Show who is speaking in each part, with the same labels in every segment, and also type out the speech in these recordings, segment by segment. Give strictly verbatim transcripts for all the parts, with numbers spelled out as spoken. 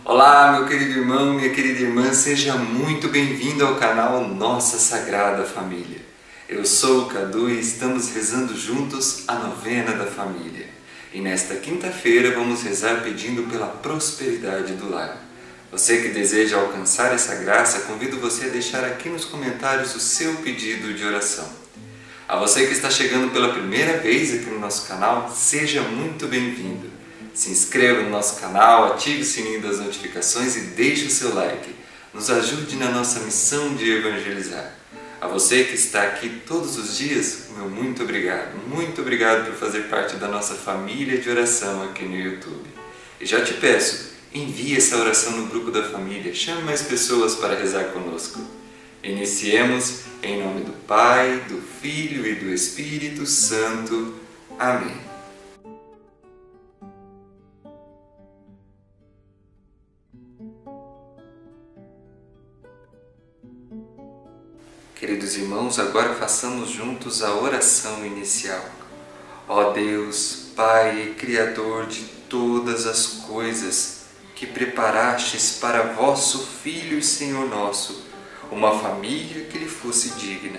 Speaker 1: Olá, meu querido irmão, minha querida irmã, seja muito bem-vindo ao canal Nossa Sagrada Família. Eu sou o Cadu e estamos rezando juntos a novena da família. E nesta quinta-feira vamos rezar pedindo pela prosperidade do lar. Você que deseja alcançar essa graça, convido você a deixar aqui nos comentários o seu pedido de oração. A você que está chegando pela primeira vez aqui no nosso canal, seja muito bem-vindo. Se inscreva no nosso canal, ative o sininho das notificações e deixe o seu like. Nos ajude na nossa missão de evangelizar. A você que está aqui todos os dias, meu muito obrigado. Muito obrigado por fazer parte da nossa família de oração aqui no YouTube. E já te peço, envie essa oração no grupo da família, chame mais pessoas para rezar conosco. Iniciemos em nome do Pai, do Filho e do Espírito Santo. Amém. Queridos irmãos, agora façamos juntos a oração inicial. Ó Deus, Pai e Criador de todas as coisas, que preparastes para vosso Filho e Senhor nosso uma família que lhe fosse digna,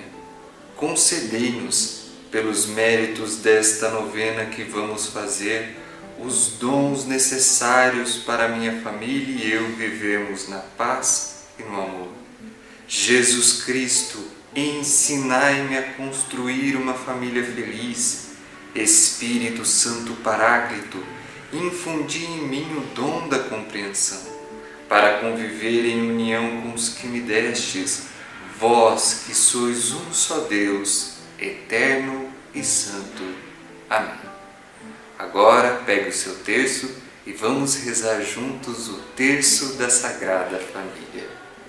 Speaker 1: concedei-nos, pelos méritos desta novena que vamos fazer, os dons necessários para minha família e eu vivermos na paz e no amor. Jesus Cristo, ensinai-me a construir uma família feliz. Espírito Santo Paráclito, infundi em mim o dom da compreensão, para conviver em união com os que me destes, vós que sois um só Deus, eterno e santo. Amém. Agora pegue o seu terço e vamos rezar juntos o terço da Sagrada Família.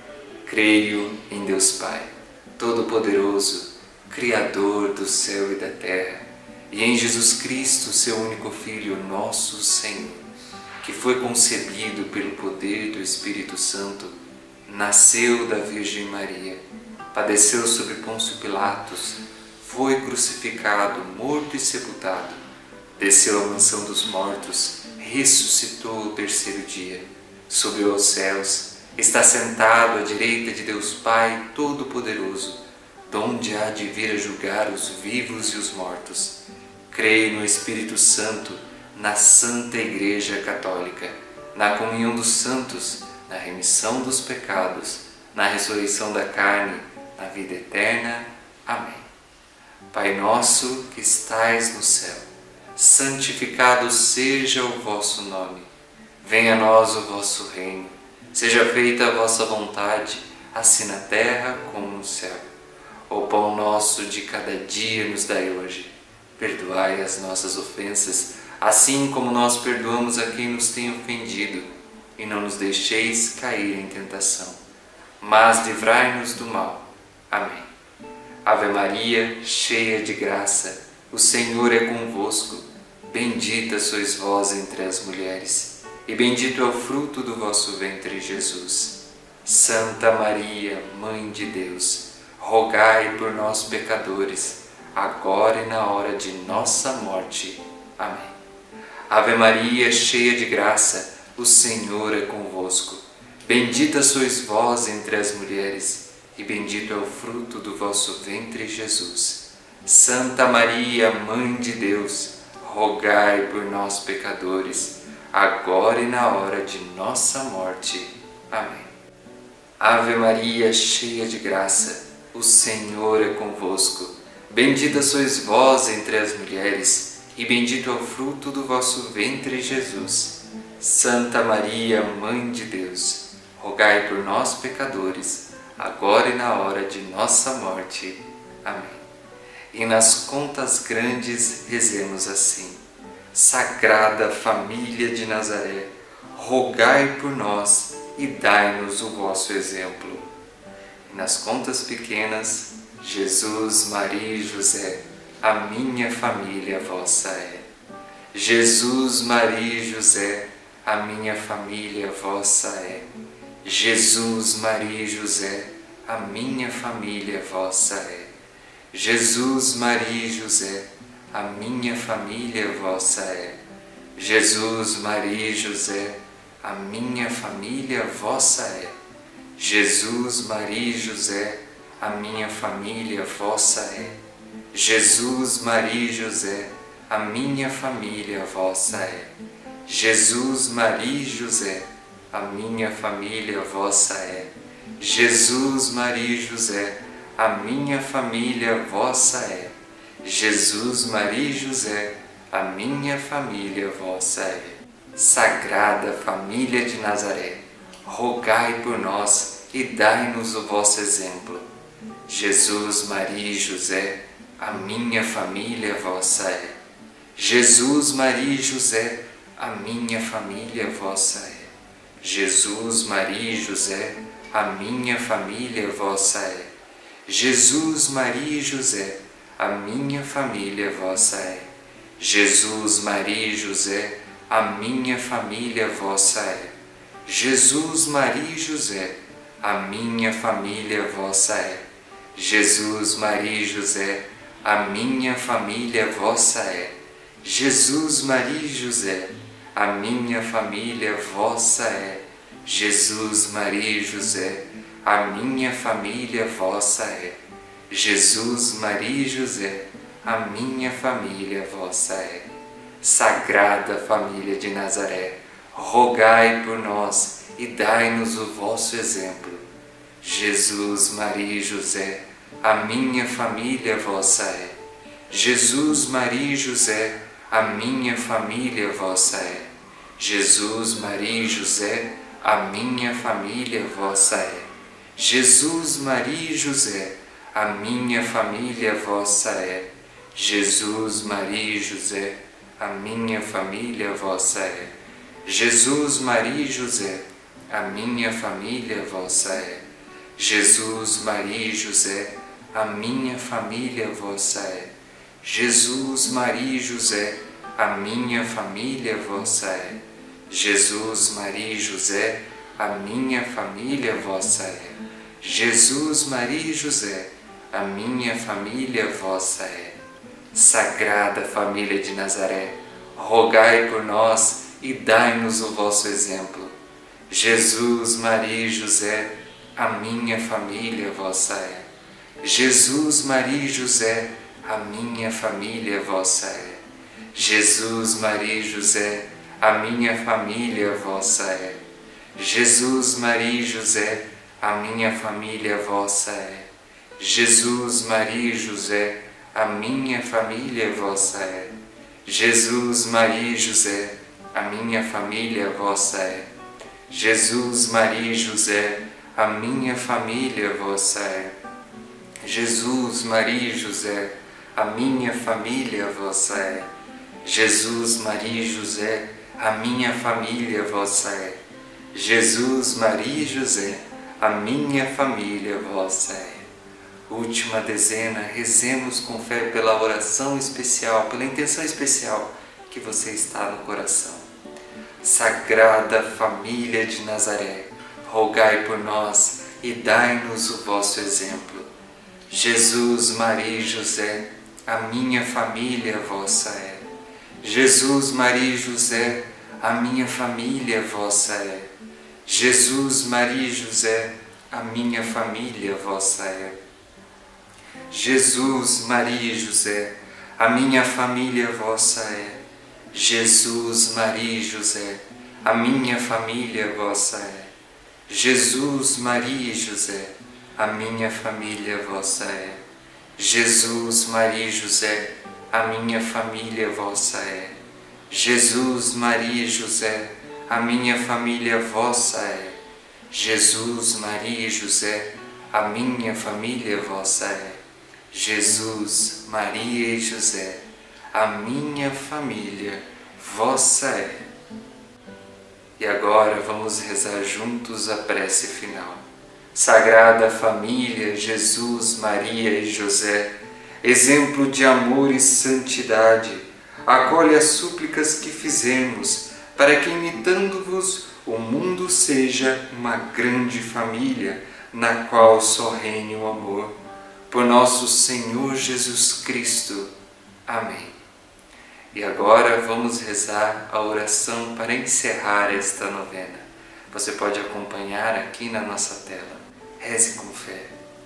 Speaker 1: Creio em Deus Pai, Todo-Poderoso, Criador do céu e da terra, e em Jesus Cristo, seu único Filho, nosso Senhor, que foi concebido pelo poder do Espírito Santo, nasceu da Virgem Maria, padeceu sob Pôncio Pilatos, foi crucificado, morto e sepultado, desceu à mansão dos mortos, ressuscitou o terceiro dia, subiu aos céus, está sentado à direita de Deus Pai Todo-Poderoso, donde há de vir a julgar os vivos e os mortos. Creio no Espírito Santo, na Santa Igreja Católica, na comunhão dos santos, na remissão dos pecados, na ressurreição da carne, na vida eterna. Amém. Pai nosso que estais no céu, santificado seja o vosso nome. Venha a nós o vosso reino. Seja feita a vossa vontade, assim na terra como no céu. O pão nosso de cada dia nos dai hoje. Perdoai as nossas ofensas, assim como nós perdoamos a quem nos tem ofendido. E não nos deixeis cair em tentação, mas livrai-nos do mal. Amém. Ave Maria, cheia de graça, o Senhor é convosco. Bendita sois vós entre as mulheres, e bendito é o fruto do vosso ventre, Jesus. Santa Maria, Mãe de Deus, rogai por nós, pecadores, agora e na hora de nossa morte. Amém. Ave Maria, cheia de graça, o Senhor é convosco. Bendita sois vós entre as mulheres, e bendito é o fruto do vosso ventre, Jesus. Santa Maria, Mãe de Deus, rogai por nós, pecadores, agora e na hora de nossa morte. Amém. Ave Maria, cheia de graça, o Senhor é convosco. Bendita sois vós entre as mulheres, e bendito é o fruto do vosso ventre, Jesus. Santa Maria, Mãe de Deus, rogai por nós, pecadores, agora e na hora de nossa morte. Amém. E nas contas grandes rezemos assim: Sagrada Família de Nazaré, rogai por nós e dai-nos o vosso exemplo. E nas contas pequenas, Jesus, Maria e José, a minha família vossa é. Jesus, Maria e José, a minha família vossa é. Jesus, Maria e José, a minha família vossa é. Jesus, Maria e José, a minha família vossa é. Jesus, Maria e José, a minha família vossa é. Jesus, Maria e José, a minha família vossa é. Jesus, Maria e José, a minha família vossa é. Jesus, Maria e José, a minha família vossa é. Jesus, Maria e José, a minha família vossa é. Jesus, Maria e José, a minha família vossa é. Sagrada Família de Nazaré, rogai por nós e dai-nos o vosso exemplo. Jesus, Maria e José, a minha família vossa é. Jesus, Maria e José, a minha família vossa é. Jesus, Maria e José, a minha família vossa é. Jesus, Maria e José, a minha família vossa é. Jesus, Maria e José, a minha família vossa é. Jesus, Maria e José, a minha família vossa é. Jesus, Maria e José, a minha família vossa é. Jesus, Maria e José, a minha família vossa é. Jesus, Maria e José, a minha família vossa é. Jesus, Maria e José, a minha família vossa é. Sagrada Família de Nazaré, rogai por nós e dai-nos o vosso exemplo. Jesus, Maria e José, a minha família vossa é. Jesus, Maria e José, a minha família vossa é. Jesus, Maria e José, a minha família vossa é. Jesus, Maria e José, a minha família vossa é. Jesus, Maria e José, a minha família vossa é. Jesus, Maria e José, a minha família vossa é. Jesus, Maria e José, a minha família vossa é. Jesus, Maria e José, a minha família vossa é. Jesus, Maria e José, a minha família vossa é. Jesus, Maria e José, a minha família vossa é. Sagrada Família de Nazaré, rogai por nós e dai-nos o vosso exemplo. Jesus, Maria e José, a minha família vossa é. Jesus, Maria e José, a minha família vossa é. Jesus, Maria e José, a minha família vossa é. Jesus, Maria e José, a minha família vossa é. Jesus, Maria e José, a minha família vossa é. Jesus, Maria e José, a minha família vossa é. Jesus, Maria e José, a minha família vossa é. Jesus, Maria e José, a minha família vossa é. Jesus, Maria e José, a minha família vossa é. Jesus, Maria e José, a minha família vossa é. Última dezena, rezemos com fé pela oração especial, pela intenção especial que você está no coração. Sagrada Família de Nazaré, rogai por nós e dai-nos o vosso exemplo. Jesus, Maria e José, a minha família vossa é. Jesus, Maria e José, a minha família vossa é. Jesus, Maria e José, a minha família vossa é. Jesus, Maria e José, a minha família vossa é. Jesus, Maria e José, a minha família vossa é. Jesus, Maria e José, a minha família vossa é. Jesus, Maria e José, a minha família vossa é. Jesus, Maria e José, a minha família vossa é. Jesus, Maria e José, a minha família vossa é. Jesus, Maria e José, a minha família vossa é. E agora vamos rezar juntos a prece final. Sagrada Família, Jesus, Maria e José, exemplo de amor e santidade, acolhe as súplicas que fizemos, para que, imitando-vos, o mundo seja uma grande família, na qual só reine o amor. Por nosso Senhor Jesus Cristo. Amém. E agora vamos rezar a oração para encerrar esta novena. Você pode acompanhar aqui na nossa tela. Reze com fé.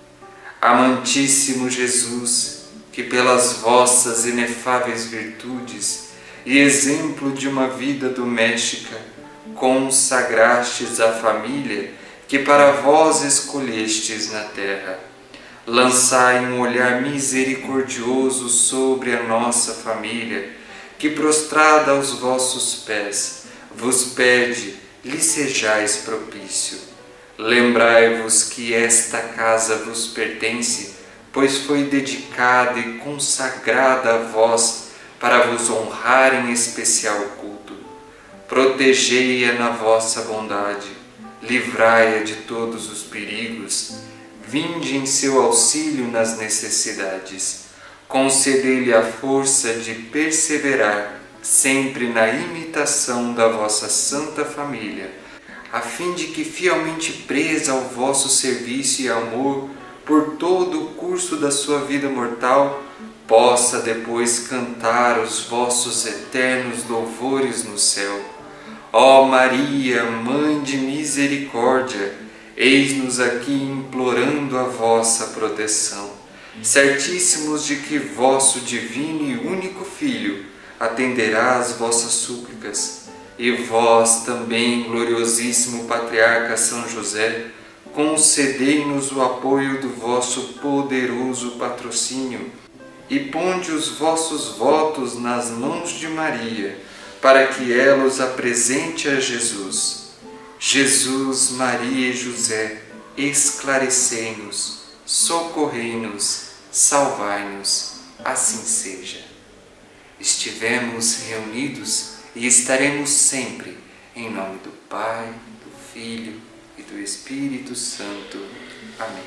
Speaker 1: Amantíssimo Jesus, que pelas vossas inefáveis virtudes e exemplo de uma vida doméstica, consagrastes a família que para vós escolhestes na terra. Lançai um olhar misericordioso sobre a nossa família, que prostrada aos vossos pés, vos pede, lhe sejais propício. Lembrai-vos que esta casa vos pertence, pois foi dedicada e consagrada a vós, para vos honrar em especial culto. Protegei-a na vossa bondade, livrai-a de todos os perigos, vinde em seu auxílio nas necessidades. Concedei-lhe a força de perseverar sempre na imitação da vossa santa família, a fim de que, fielmente presa ao vosso serviço e amor por todo o curso da sua vida mortal, possa depois cantar os vossos eternos louvores no céu. Ó Maria, Mãe de Misericórdia, eis-nos aqui implorando a vossa proteção, certíssimos de que vosso divino e único Filho atenderá às vossas súplicas. E vós também, gloriosíssimo Patriarca São José, concedei-nos o apoio do vosso poderoso patrocínio e ponde os vossos votos nas mãos de Maria, para que ela os apresente a Jesus. Jesus, Maria e José, esclarecei-nos, socorrei-nos, salvai-nos, assim seja. Estivemos reunidos e estaremos sempre, em nome do Pai, do Filho e do Espírito Santo. Amém.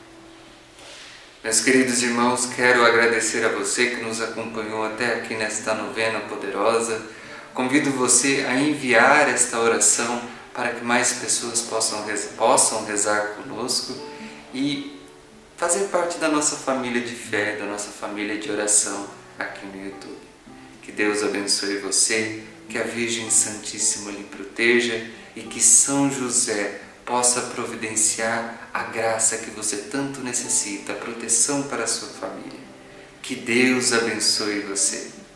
Speaker 1: Meus queridos irmãos, quero agradecer a você que nos acompanhou até aqui nesta novena poderosa. Convido você a enviar esta oração para que mais pessoas possam rezar, possam rezar conosco e fazer parte da nossa família de fé, da nossa família de oração aqui no YouTube. Que Deus abençoe você, que a Virgem Santíssima lhe proteja e que São José possa providenciar a graça que você tanto necessita, a proteção para a sua família. Que Deus abençoe você.